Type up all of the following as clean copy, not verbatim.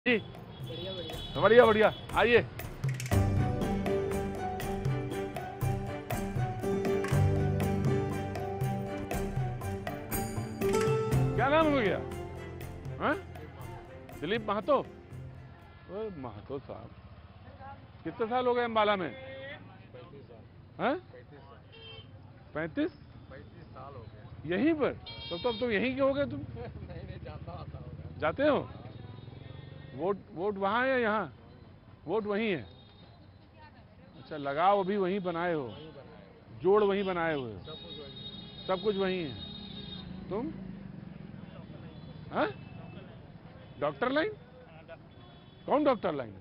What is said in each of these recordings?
जी बढ़िया बढ़िया आइए। क्या नाम हो गया? हाँ? दिलीप महतो। ओए महतो साहब, कितने साल हो गए अम्बाला में? 35 साल। हाँ? 35 35 साल हो गए यहीं पर? तो अब तुम यहीं के हो गए तुम? नहीं जाता आता होगा। जाते हो? वोट वहाँ है या यहाँ? वोट वहीं है। अच्छा, लगाव अभी वहीं बनाए हो, वहीं बनाया हुआ जोड़ वहीं बनाए हुए हो, सब कुछ वहीं। सब कुछ वहीं है। तुम? हाँ? Doctor line? कौन डॉक्टर लाइन?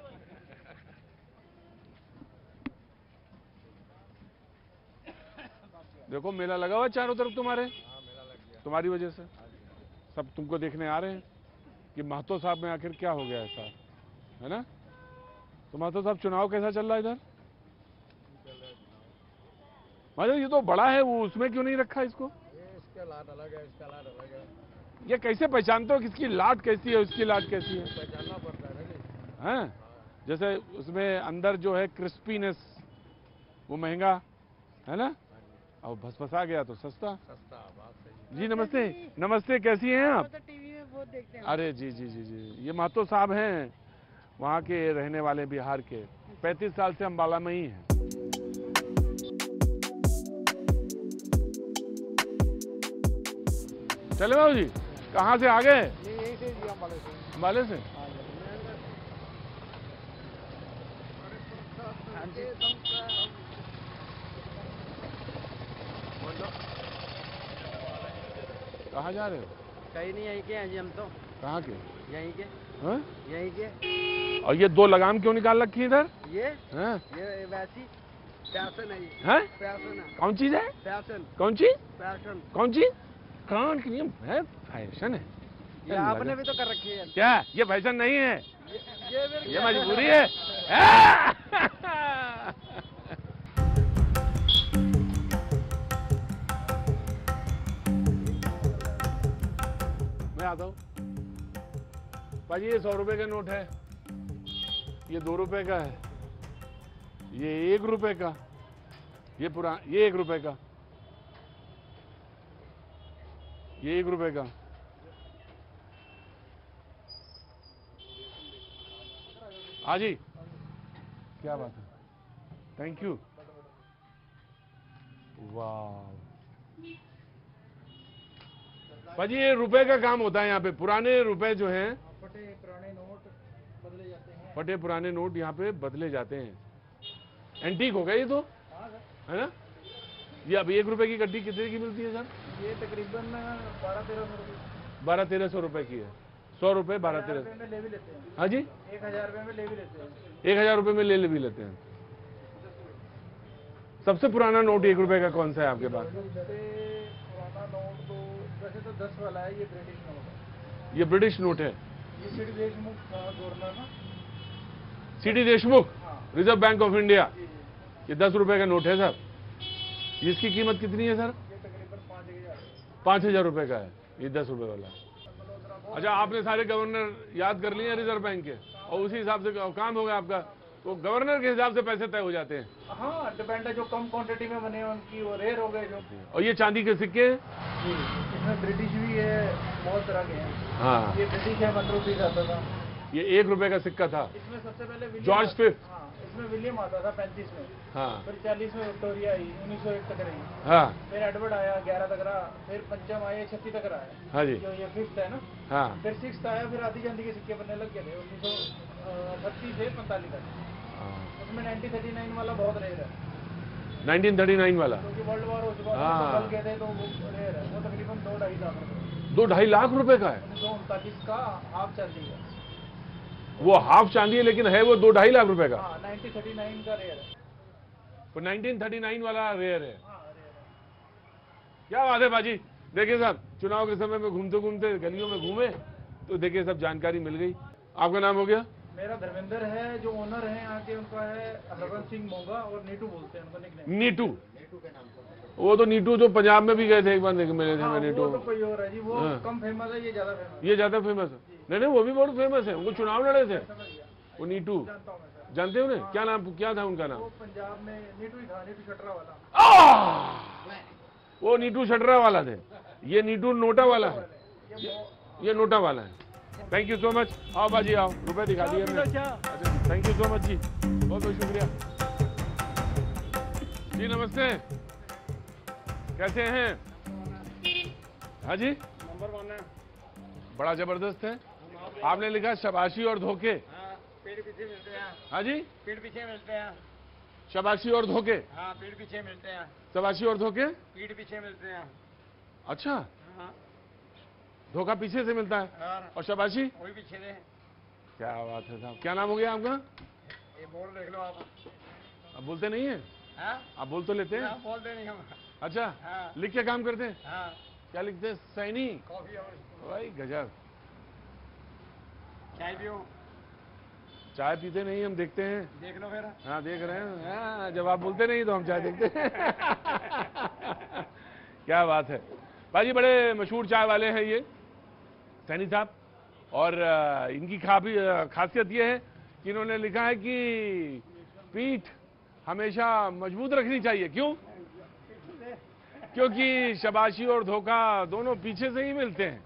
देखो मेला लगा हुआ चारों तरफ तुम्हारे, हाँ मेला लग गया तुम्हारी वजह से सब तुमको देखने आ रहे हैं कि महतो साहब में आखिर क्या हो गया ऐसा, है ना? तो महतो साहब, चुनाव कैसा चल रहा है इधर? चल रहा है चुनाव। मतलब ये तो बड़ा है, वो उसमें क्यों नहीं रखा इसको? ये इसका लाट अलग है, इसका लाट अलग है। ये कैसे पहचानते हो किसकी लाट कैसी है, उसकी लाट कैसी है? पहचानना पड़ता है ना जी। हैं? हाँ जैसे उसमें अंदर जो है क्रिस्पीनेस वो महंगा है ना, हाँ जी। और भसभसा गया तो सस्ता। सस्ता बात सही। जी नमस्ते। नमस्ते, कैसी हैं आप? तो टीवी में बहुत देखते हैं। अरे जी जी जी जी, ये महतो साहब हैं, वहाँ के रहने वाले बिहार के, 35 साल से अम्बाला में ही हैं। चले बाबू जी, कहाँ से आ गए? ये यही से जी अम्बाले से। अम्बाले से? हाँ जी। कहाँ जा रहे हो? कहीं नहीं, यहीं के हैं जी हम तो। कहाँ के? यहीं के। हाँ? यहीं के। और ये दो लगाम क्यों निकाल रखी इधर? ये हाँ? ये वैसी फैशन है ये। हैं? फैशन है। कौन चीज है? फैशन। कौन चीज? फैशन। कौन चीज? कान की नियम है, फैशन है। ये आपने भी तो कर रखी है। क्या? ये फैशन नहीं है, ये मजबूरी है। मैं आता हूँ भाजी। ये 100 रुपए का नोट है, ये 2 रुपए का है, ये 1 रुपए का, ये 1 रुपए का, ये 1 रुपए का। हाँ जी, क्या बात है, थैंक यू। वाह भाजी, ये रुपए का काम होता है यहाँ पे। पुराने रुपए जो हैं, फटे पुराने नोट बदले जाते हैं। फटे पुराने नोट यहाँ पे बदले जाते हैं। एंटीक हो गया ये तो, है ना? ये अब 1 रुपए की गड्डी कितने की मिलती है सर? ये तकरीबन 12-13 सौ रुपये। 1200-1300 रुपए की है। 100 रुपए 1200-1300 में ले भी लेते हैं। हाँ जी, 1000 रुपये में ले भी लेते हैं। 1000 रुपए में ले भी लेते हैं। सबसे पुराना नोट 1 रुपए का कौन सा है आपके पास? सबसे पुराना नोट तो वैसे तो 10 वाला है, ये ब्रिटिश नोट है। ये ब्रिटिश नोट है। ये सिटी देशमुख था गवर्नर ना। सीडी देशमुख, हाँ रिजर्व बैंक ऑफ इंडिया। जी। ये 10 रुपए का नोट है सर। इसकी कीमत कितनी है सर? ये तकरीबन 5000 है। 5000 रुपए का है ये 10 रुपए वाला। अच्छा, आपने सारे गवर्नर याद कर लिए हैं रिजर्व बैंक के, और उसी हिसाब से काम होगा आपका, तो गवर्नर के हिसाब से पैसे तय हो जाते हैं। हाँ डिपेंड है, जो कम क्वांटिटी में बने हैं उनकी वो रेयर हो गए जो। और ये चांदी के सिक्के हैं? जी इसमें ब्रिटिश भी है, बहुत तरह के हैं। हाँ, ये ब्रिटिश है, 1 रुपीस आता था। ये 1 रुपए का सिक्का था। इसमें सबसे पहले विलियम जॉर्ज फिफ्थ। हाँ इसमें विलियम आता था 35 में। हाँ फिर 40 में विक्टोरिया आई, 1901 तक रही। हाँ फिर एडवर्ड आया 11 तक रहा। फिर पंचम आए 36 तक रहा है। हाँ जी, जो ये 5th है ना। हाँ फिर 6th आया, फिर आधी चांदी के सिक्के बनने लग गए थे 1932 से 45 तक। हाँ। उसमें 1939 वाला बहुत रेयर है, 1939 वाला क्योंकि वर्ल्ड वॉर हो चुका था हाँ। तो बल गए थे, तो वो रेयर है। वो तकरीबन 2-2.5 लाख रुपए। 2-2.5 लाख रुपए का है। 1939 का हाफ चांदी है। वो हाफ चांदी है, लेकिन है वो 2-2.5 लाख रुपए का। हाँ 1939 का रेयर है। तो 1939 वाला रेयर है। हाँ रेयर है। क्या बात है बाजी। देखिए साहब, चुनाव के समय में घूमते घूमते गलियों में घूमे तो देखिए सब जानकारी मिल गई। आपका नाम हो गया? मेरा धर्मेंद्र है, जो ओनर है यहाँ के, उनका है हरबंस सिंह मोगा, और नीटू बोलते हैं उनको निकनेम। नीटू। वो तो नीटू जो पंजाब में भी गए थे एक बार मिले थे मैं नीटू। वो तो कोई और है जी, वो हाँ। कम फेमस है, ये ज्यादा फेमस ये ज्यादा फेमस है। नहीं नहीं वो भी बहुत फेमस है, उनको चुनाव लड़े थे समझ गया। वो नीटू। जानता हूँ मैं सर। जानते हो उन्हें? क्या नाम, क्या था उनका नाम? वो पंजाब में नीटू ही था, नीटू शटरा वाला। वो नीटू शटरा वाला थे, ये नीटू नोटा वाला है, ये नोटा वाला है। Thank you so much. आओ बाजी आओ, रुपए दिखा दिए हमने। अच्छा थैंक यू सो मच जी, बहुत बहुत शुक्रिया जी। नमस्ते, कैसे हैं? हाँ जी, नंबर 1 है। बड़ा जबरदस्त है। आपने लिखा शाबाशी और धोखे। हाँ, पीठ पीछे मिलते हैं। हाँ जी, पीठ पीछे मिलते हैं। शाबाशी और धोखे। हाँ, पीठ पीछे मिलते हैं। शाबाशी और धोखे, पीठ पीछे मिलते हैं। अच्छा। हाँ, धोखा पीछे से मिलता है और शाबाशी वही पीछे से। क्या बात है साहब, क्या नाम हो गया आपका? ये बोल देख लो आप। आप बोलते नहीं है? हाँ, आप बोल तो लेते हैं? आप बोलते नहीं हम। अच्छा, हाँ। लिख के काम करते हैं? हाँ, क्या लिखते हैं? सैनी। कॉफी और भाई गजब। चाय पियो। चाय पीते नहीं हम, देखते हैं। देख लो फिर। हाँ देख रहे हैं। हाँ, जब आप बोलते नहीं तो हम चाय देखते हैं। क्या बात है भाजी, बड़े मशहूर चाय वाले हैं ये सैनी साहब। और इनकी खासियत ये है कि इन्होंने लिखा है कि पीठ हमेशा मजबूत रखनी चाहिए। क्यों? क्योंकि शाबाशी और धोखा दोनों पीछे से ही मिलते हैं।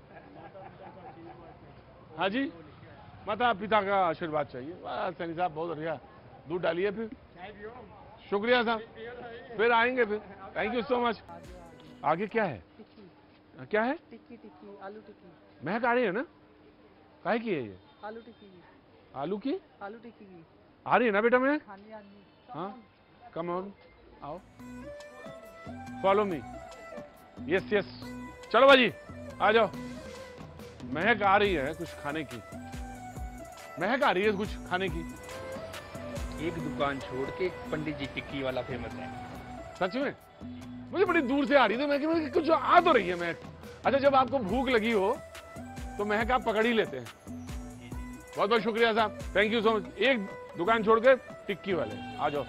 हाँ जी, माता पिता का आशीर्वाद चाहिए। वाह सैनी साहब, बहुत बढ़िया। दूध डालिए फिर। चाय पियो। शुक्रिया साहब, फिर आएंगे फिर। Thank you so much. आगे क्या है? क्या है? टिक्की टिक्की, आलू टिक्की। महक आ रही है ना? काहे की है ये? आलू टिक्की की। आलू की आलू टिक्की की। आ रही है ना बेटा महक? खानी आनी। हाँ, कम ऑन, आओ, फॉलो मी। यस यस, चलो भाजी आ जाओ। महक आ रही है कुछ खाने की, महक आ रही है कुछ खाने की। एक दुकान छोड़ के पंडित जी टिक्की वाला फेमस है। सच में? मुझे बड़ी दूर से आ रही थी महक, कुछ आ तो रही है महक। अच्छा, जब आपको भूख लगी हो तो महक आप पकड़ ही लेते हैं। बहुत बहुत शुक्रिया साहब, थैंक यू सो मच। एक दुकान छोड़ के टिक्की वाले, आ जाओ।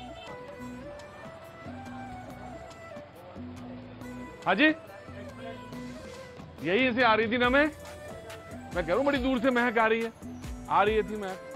हाँ जी, यही से आ रही थी ना मैं कह रहा हूं बड़ी दूर से महक आ रही है। आ रही थी महक।